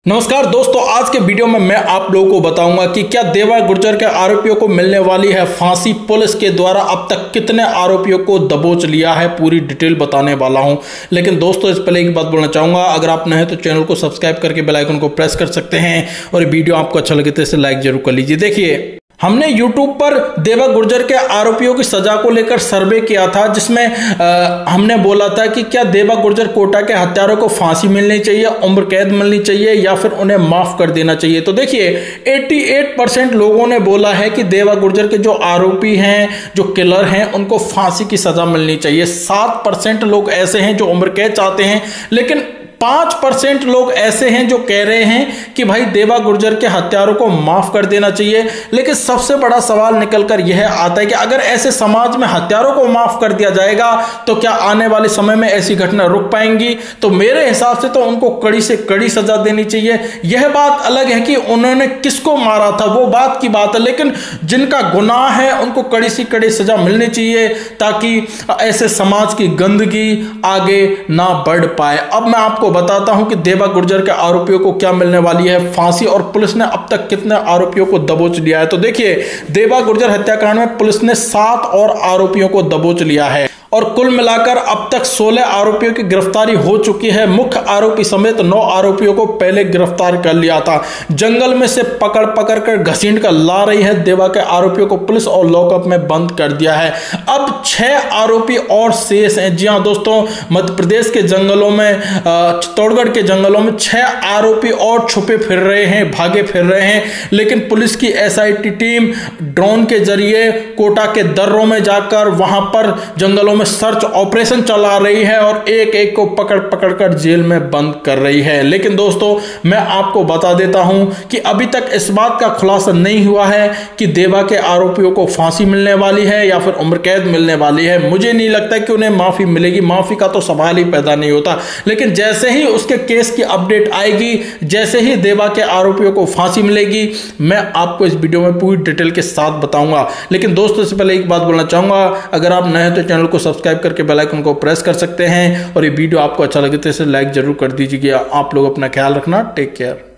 नमस्कार दोस्तों, आज के वीडियो में मैं आप लोगों को बताऊंगा कि क्या देवा गुर्जर के आरोपियों को मिलने वाली है फांसी। पुलिस के द्वारा अब तक कितने आरोपियों को दबोच लिया है, पूरी डिटेल बताने वाला हूं। लेकिन दोस्तों, इस पहले एक बात बोलना चाहूंगा, अगर आप नए हैं तो चैनल को सब्सक्राइब करके बेल आइकन को प्रेस कर सकते हैं और वीडियो आपको अच्छा लगे तो इसे लाइक जरूर कर लीजिए। देखिए, हमने YouTube पर देवा गुर्जर के आरोपियों की सजा को लेकर सर्वे किया था, जिसमें हमने बोला था कि क्या देवा गुर्जर कोटा के हत्यारों को फांसी मिलनी चाहिए, उम्र कैद मिलनी चाहिए या फिर उन्हें माफ कर देना चाहिए। तो देखिए, 88% लोगों ने बोला है कि देवा गुर्जर के जो आरोपी हैं, जो किलर हैं, उनको फांसी की सजा मिलनी चाहिए। 7% लोग ऐसे हैं जो उम्र कैद चाहते हैं, लेकिन 5% लोग ऐसे हैं जो कह रहे हैं कि भाई देवा गुर्जर के हत्यारों को माफ कर देना चाहिए। लेकिन सबसे बड़ा सवाल निकलकर यह आता है कि अगर ऐसे समाज में हत्यारों को माफ कर दिया जाएगा तो क्या आने वाले समय में ऐसी घटना रुक पाएंगी? तो मेरे हिसाब से तो उनको कड़ी से कड़ी सजा देनी चाहिए। यह बात अलग है कि उन्होंने किसको मारा था, वो बात की बात है, लेकिन जिनका गुनाह है उनको कड़ी से कड़ी सजा मिलनी चाहिए, ताकि ऐसे समाज की गंदगी आगे ना बढ़ पाए। अब मैं आपको बताता हूं कि देवा गुर्जर के आरोपियों को क्या मिलने वाली है फांसी, और पुलिस ने अब तक कितने आरोपियों को दबोच लिया है। तो देखिए, देवा गुर्जर हत्याकांड में पुलिस ने 7 और आरोपियों को दबोच लिया है और कुल मिलाकर अब तक 16 आरोपियों की गिरफ्तारी हो चुकी है। मुख्य आरोपी समेत 9 आरोपियों को पहले गिरफ्तार कर लिया था। जंगल में से पकड़ पकड़ कर घसीट कर ला रही है देवा के आरोपियों को पुलिस और लॉकअप में बंद कर दिया है। अब 6 आरोपी और शेष हैं। जी हां दोस्तों, मध्य प्रदेश के जंगलों में, चित्तौड़गढ़ के जंगलों में 6 आरोपी और छुपे फिर रहे हैं, भागे फिर रहे हैं। लेकिन पुलिस की SIT टीम ड्रोन के जरिए कोटा के दर्रों में जाकर वहां पर जंगलों में सर्च ऑपरेशन चला रही है और एक एक को पकड़ पकड़ कर जेल में बंद कर रही है। लेकिन दोस्तों, मैं आपको बता देता हूं कि अभी तक इस बात का खुलासा नहीं हुआ है कि देवा के आरोपियों को फांसी मिलने वाली है या फिर उम्र कैद मिलने वाली है। मुझे नहीं लगता कि उन्हें माफी मिलेगी, माफी का तो सवाल ही पैदा नहीं होता। लेकिन जैसे ही उसके केस की अपडेट आएगी, जैसे ही देवा के आरोपियों को फांसी मिलेगी, मैं आपको इस वीडियो में पूरी डिटेल के साथ बताऊंगा। लेकिन दोस्तों, इससे पहले एक बात बोलना चाहूंगा, अगर आप नए हैं तो चैनल को सब्सक्राइब करके बेल आइकन को प्रेस कर सकते हैं और ये वीडियो आपको अच्छा लगे तो इसे लाइक जरूर कर दीजिएगा। आप लोग अपना ख्याल रखना, टेक केयर।